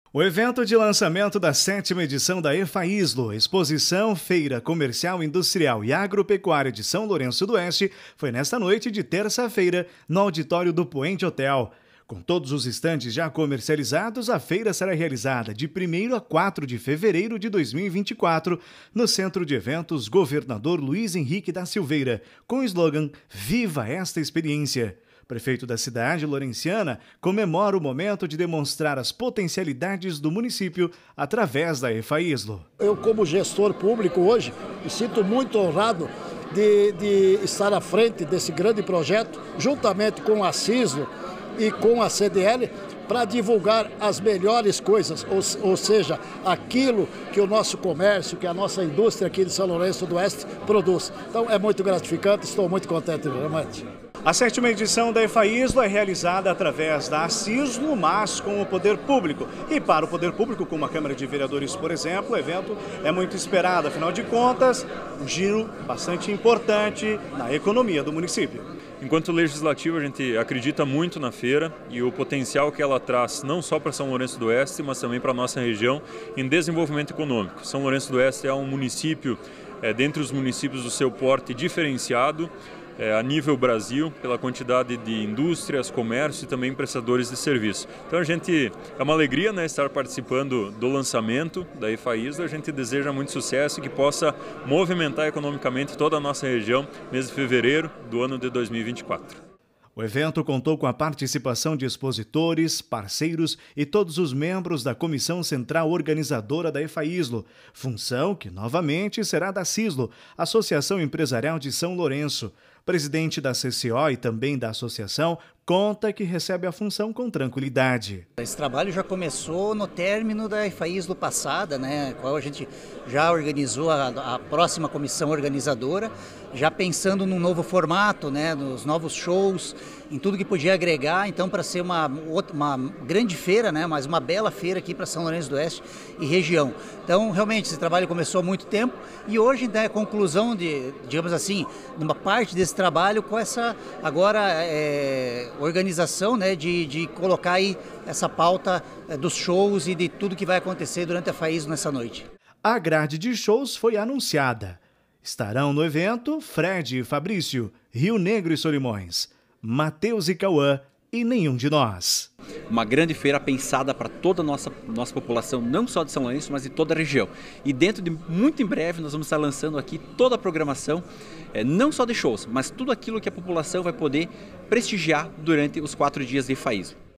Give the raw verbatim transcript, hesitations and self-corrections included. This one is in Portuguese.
O evento de lançamento da sétima edição da EFAISLO, Exposição, Feira Comercial, Industrial e Agropecuária de São Lourenço do Oeste, foi nesta noite de terça-feira no auditório do Poente Hotel. Com todos os estandes já comercializados, a feira será realizada de primeiro a quatro de fevereiro de dois mil e vinte e quatro no Centro de Eventos Governador Luiz Henrique da Silveira, com o slogan Viva esta experiência. Prefeito da cidade lourenciana comemora o momento de demonstrar as potencialidades do município através da EFAISLO. Eu, como gestor público hoje, me sinto muito honrado de, de estar à frente desse grande projeto, juntamente com a CISLO e com a C D L, para divulgar as melhores coisas, ou, ou seja, aquilo que o nosso comércio, que a nossa indústria aqui de São Lourenço do Oeste produz. Então é muito gratificante, estou muito contente, realmente. A sétima edição da EFAISLO é realizada através da CISLO, mas com o poder público. E para o poder público, como a Câmara de Vereadores, por exemplo, o evento é muito esperado. Afinal de contas, um giro bastante importante na economia do município. Enquanto legislativo, a gente acredita muito na feira e o potencial que ela traz não só para São Lourenço do Oeste, mas também para a nossa região em desenvolvimento econômico. São Lourenço do Oeste é um município, é, dentre os municípios do seu porte, diferenciado, É, a nível Brasil, pela quantidade de indústrias, comércio e também prestadores de serviço. Então a gente, é uma alegria, né, estar participando do lançamento da EFAISLO. A gente deseja muito sucesso e que possa movimentar economicamente toda a nossa região, mês de fevereiro do ano de dois mil e vinte e quatro. O evento contou com a participação de expositores, parceiros e todos os membros da Comissão Central Organizadora da EFAISLO, função que novamente será da CISLO, Associação Empresarial de São Lourenço. Presidente da C C O e também da associação, conta que recebe a função com tranquilidade. Esse trabalho já começou no término da EFAISLO passada, né, qual a gente já organizou a, a próxima comissão organizadora, já pensando num novo formato, né, nos novos shows, em tudo que podia agregar, então para ser uma, uma grande feira, né, mas uma bela feira aqui para São Lourenço do Oeste e região. Então realmente esse trabalho começou há muito tempo e hoje, né, a conclusão de, digamos assim, numa parte desse trabalho com essa agora é, organização, né, de, de colocar aí essa pauta é, dos shows e de tudo que vai acontecer durante a EFAISLO nessa noite. A grade de shows foi anunciada. Estarão no evento Fred e Fabrício, Rio Negro e Solimões, Matheus e Cauã e Nenhum de Nós. Uma grande feira pensada para toda a nossa, nossa população, não só de São Lourenço, mas de toda a região. E dentro de muito em breve nós vamos estar lançando aqui toda a programação, é, não só de shows, mas tudo aquilo que a população vai poder prestigiar durante os quatro dias de EFAISLO.